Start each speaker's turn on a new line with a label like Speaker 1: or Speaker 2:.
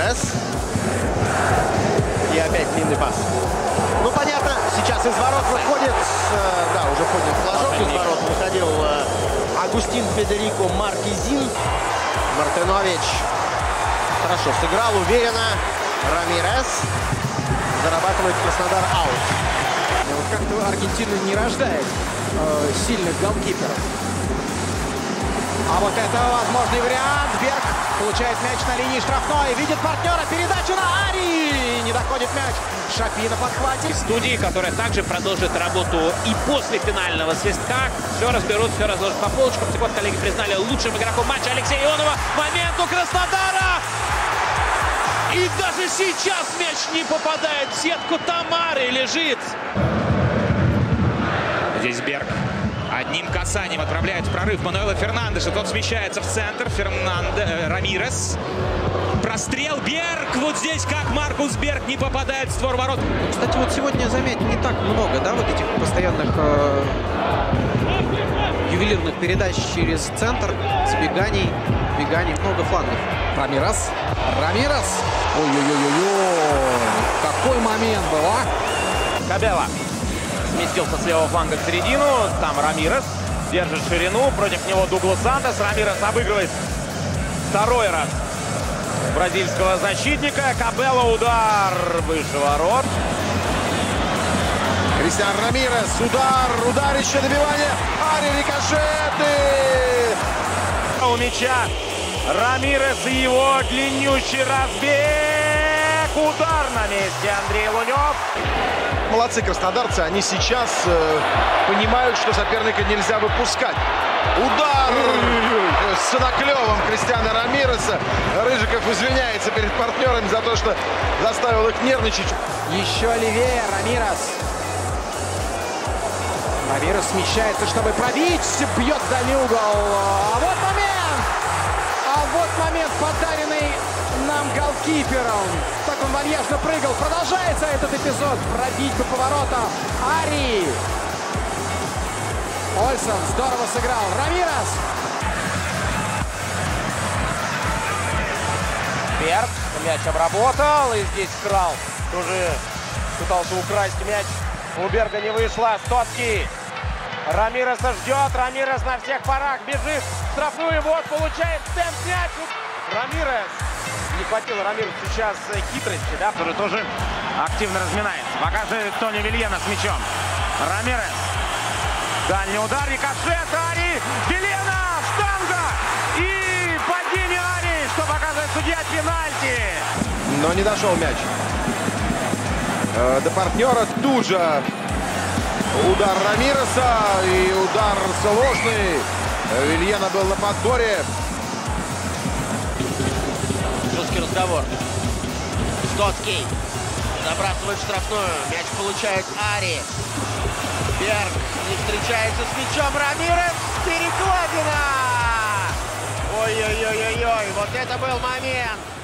Speaker 1: Рамирес. И опять длинный пас. Ну, понятно, сейчас из ворот выходит, да, уже поднял флажок, из ворот выходил Агустин Федерико Маркизин. Мартинович хорошо сыграл, уверенно. Рамирес зарабатывает Краснодар аут.
Speaker 2: Вот как-то Аргентина не рождает сильных голкиперов. А вот это возможный вариант. Берг получает мяч на линии штрафной. Видит партнера. Передачу на Ари. Не доходит мяч. Шапи на подхвате.
Speaker 3: Студии, которая также продолжит работу и после финального свистка. Все разберут, все разложат по полочкам. Так вот, коллеги признали лучшим игроком матча Алексея Ионова. Момент у Краснодара. И даже сейчас мяч не попадает в сетку. Тамары лежит. Здесь Берг одним касанием отправляет в прорыв Мануэла Фернандеша. Тот смещается в центр. Рамирес. Прострел. Берг. Вот здесь как Маркус Берг не попадает в створ ворот.
Speaker 2: Кстати, вот сегодня, заметьте, не так много, да, вот этих постоянных ювелирных передач через центр, сбеганий, много флангов.
Speaker 4: Рамирес. Ой-ой-ой-ой-ой. Какой момент был, а?
Speaker 5: Кабела сместился с левого фланга в середину. Там Рамирес держит ширину. Против него Дуглас Сантос. Рамирес обыгрывает второй раз бразильского защитника. Кабела, удар выше ворот.
Speaker 1: Кристиан Рамирес. Ударище, добивание. Ари, рикошеты.
Speaker 5: У мяча Рамирес и его длиннющий разбег. Удар на месте Андрей Лунев.
Speaker 1: Молодцы краснодарцы, они сейчас понимают, что соперника нельзя выпускать. Удар с наклевом Кристиана Рамиреса. Рыжиков извиняется перед партнерами за то, что заставил их нервничать.
Speaker 2: Еще левее Рамирес. Рамирес смещается, чтобы пробить. Бьет в дальний угол. А вот момент, подаренный нам голкипером. Так он вальяжно прыгал. Продолжается этот эпизод. Пробить по повороту. Ари. Ольсон здорово сыграл. Рамирес.
Speaker 5: Берг мяч обработал. И здесь Крал тоже пытался украсть мяч. У Берга не вышло. Стоцкий. Рамиреса ждет. Рамирес на всех парах бежит. Штрафную. Вот получает темп мяч. Рамирес. Не хватило Рамиресу сейчас хитрости, да, который тоже активно разминается. Показывает Тони Вильена с мячом. Рамирес. Дальний удар. Рикошет. Ари. Вильена. Штанга. И падение Ари, что показывает судья, пенальти.
Speaker 1: Но не дошел мяч до партнера. Тут же удар Рамиреса. И удар сложный. Вильена был на подборе.
Speaker 6: Жесткий разговор. Стоцкий забрасывает штрафную. Мяч получает Ари. Берг не встречается с мячом. Рамирес. Перекладина. Ой-ой-ой-ой-ой. Вот это был момент.